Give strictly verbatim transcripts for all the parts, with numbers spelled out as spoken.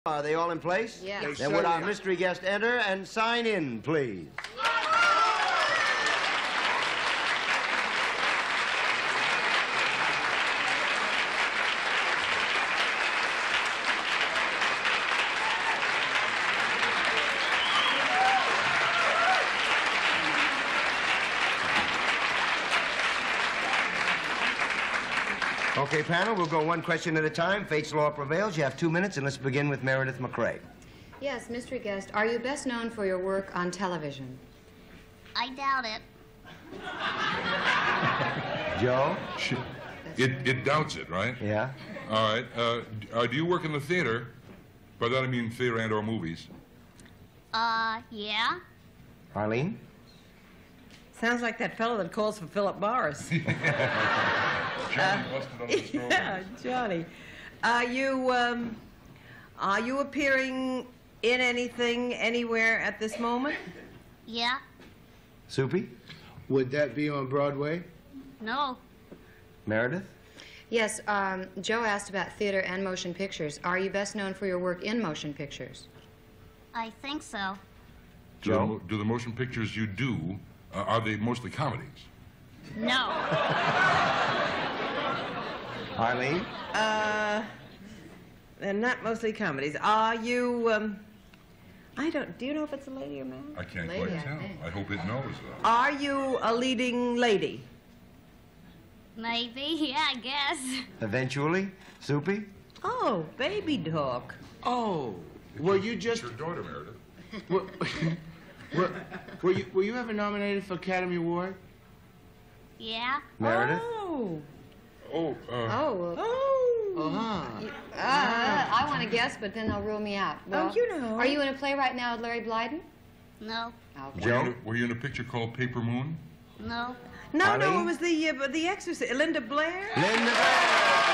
Are they all in place? Yes. Then would our mystery guest enter and sign in, please? Okay, panel, we'll go one question at a time. Fate's law prevails. You have two minutes, and let's begin with Meredith McCrae. Yes, mystery guest, are you best known for your work on television? I doubt it. Joe? It, it doubts it, right? Yeah? All right. Uh, uh, do you work in the theater? By that I mean theater and or movies. Uh, yeah? Arlene? Sounds like that fellow that calls for Philip Morris. Johnny busted on the stroll. Yeah, Johnny. Are you, um, are you appearing in anything, anywhere at this moment? Yeah? Soupy? Would that be on Broadway? No. Meredith? Yes, um, Joe asked about theater and motion pictures. Are you best known for your work in motion pictures? I think so. Do the, Joe? mo- do the motion pictures you do, uh, are they mostly comedies? No. Arlene? Uh, they're not mostly comedies. Are you, um, I don't, do you know if it's a lady or man? I can't Lady, quite I tell. think. I hope it knows, though. Are you a leading lady? Maybe, yeah, I guess. Eventually? Soupy? Oh, baby talk. Oh, were you It's just... your daughter, Meredith. Were, were, were, you, were you ever nominated for Academy Award? Yeah? Meredith? Oh. Oh, uh, Oh, well, Oh. Uh-huh. uh, I want to guess, but then they'll rule me out. Well, Oh, you know. Are you in a play right now with Larry Blyden? No. Okay. were, you in Joe? a, were you in a picture called Paper Moon? No. No, no, Arlene? it was the, uh, the Exorcist. Linda Blair? Linda Blair!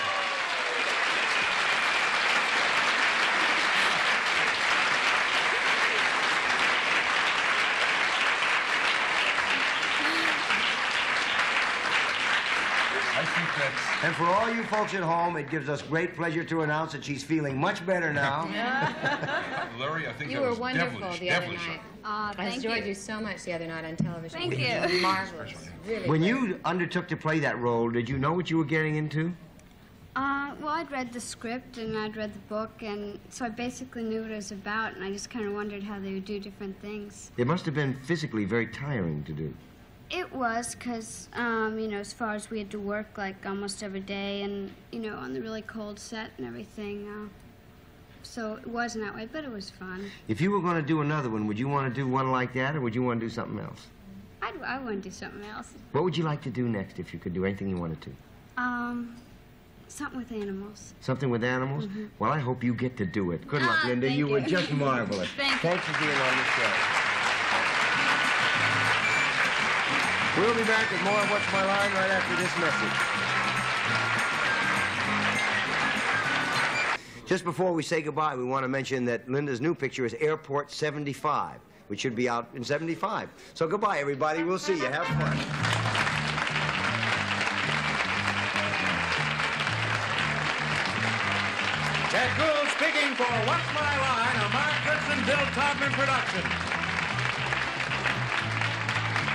I think that's... And for all you folks at home, it gives us great pleasure to announce that she's feeling much better now. Larry, I think You that were was wonderful devilish, the other devilish. night. Aw, I thank enjoyed you. you so much the other night on television. Thank you. were marvelous. Really When great. you undertook to play that role, did you know what you were getting into? Uh, well, I'd read the script and I'd read the book, and so I basically knew what it was about, and I just kind of wondered how they would do different things. It must have been physically very tiring to do. It was, because, um, you know, as far as we had to work, like, almost every day, and, you know, on the really cold set and everything, uh, so it wasn't that way, but it was fun. If you were going to do another one, would you want to do one like that, or would you want to do something else? I'd, I want to do something else. What would you like to do next if you could do anything you wanted to? Um, something with animals. Something with animals? Well, I hope you get to do it. Good luck, Ah, Linda. thank You were you. just marvelous. Thank you. Thanks for being on the show. We'll be back with more of What's My Line right after this message. Just before we say goodbye, we want to mention that Linda's new picture is Airport seventy-five, which should be out in seventy-five. So goodbye, everybody. We'll see you. Have fun. Ted Gould speaking for What's My Line, a Mark Goodson, Bill Todman production.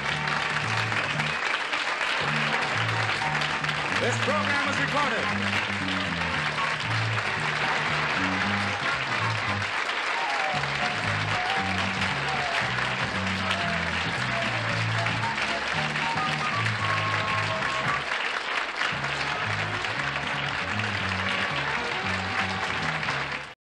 This program was recorded